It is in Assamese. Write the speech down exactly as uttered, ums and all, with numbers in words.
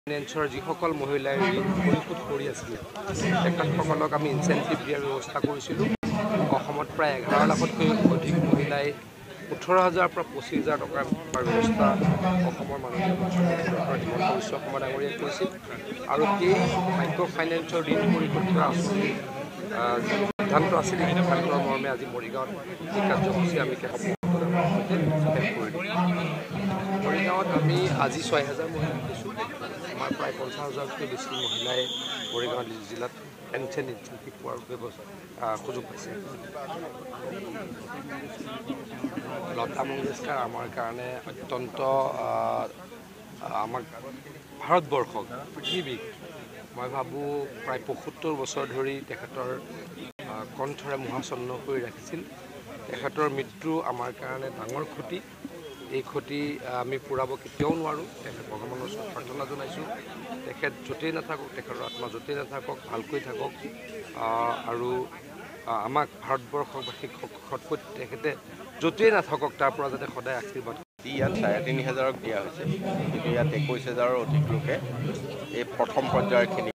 ফাইনেন্সৰ যিসকল মহিলাই ঋণ পৰিশোধ কৰি আছিলে তেখেতসকলক আমি ইনচেণ্টিভ দিয়াৰ ব্যৱস্থা কৰিছিলোঁ। অসমত প্ৰায় এঘাৰ লাখতকৈ অধিক মহিলাই ওঠৰ হাজাৰৰ পৰা পঁচিছ হাজাৰ টকাৰ ব্যৱস্থা অসমৰ মাননীয় মুখ্যমন্ত্ৰী ডক্টৰ হিমন্ত বিশ্ব শৰ্মা ডাঙৰীয়াই কৰিছিল। আৰু সেই মাইক্ৰ' ফাইনেন্সৰ ঋণ পৰিশোধ কৰা আঁচনিৰ যি সিদ্ধান্ত আছিল সেই সিদ্ধান্তৰ মৰ্মে আজি মৰিগাঁৱত এই কাৰ্যসূচী আমি শেষ কৰি দিম। মৰিগাঁৱত আমি আজি ছয় হাজাৰ মহিলা দিছোঁ। আমাৰ প্ৰায় পঞ্চাছ হাজাৰতকৈ বেছি মহিলাই মৰিগাঁও জিলাত পেঞ্চন ইনচেণ্টিভ পোৱাৰ ব্যৱস্থা সুযোগ পাইছে। লতা মংগেশকাৰ আমাৰ কাৰণে অত্যন্ত আমাক ভাৰতবৰ্ষক পৃথিৱীক মই ভাবোঁ প্ৰায় পঁয়সত্তৰ বছৰ ধৰি তেখেতৰ কণ্ঠৰে মোহাচন্ন কৰি ৰাখিছিল। তেখেতৰ মৃত্যু আমাৰ কাৰণে ডাঙৰ ক্ষতি। এই ক্ষতি আমি পূৰাব কেতিয়াও নোৱাৰোঁ। তেখেত ভগৱানৰ ওচৰত প্ৰাৰ্থনা জনাইছোঁ তেখেত য'তেই নাথাকক, তেখেতৰ আত্মা য'তেই নাথাকক, ভালকৈ থাকক আৰু আমাক ভাৰতবৰ্ষবাসীক তেখেতে য'তেই নাথাকক তাৰ পৰা যাতে সদায় আশীৰ্বাদ। ইয়াত চাৰে তিনি হাজাৰক দিয়া হৈছে, কিন্তু ইয়াত একৈছ হাজাৰৰ অধিক লোকে এই প্ৰথম পৰ্যায়ৰখিনি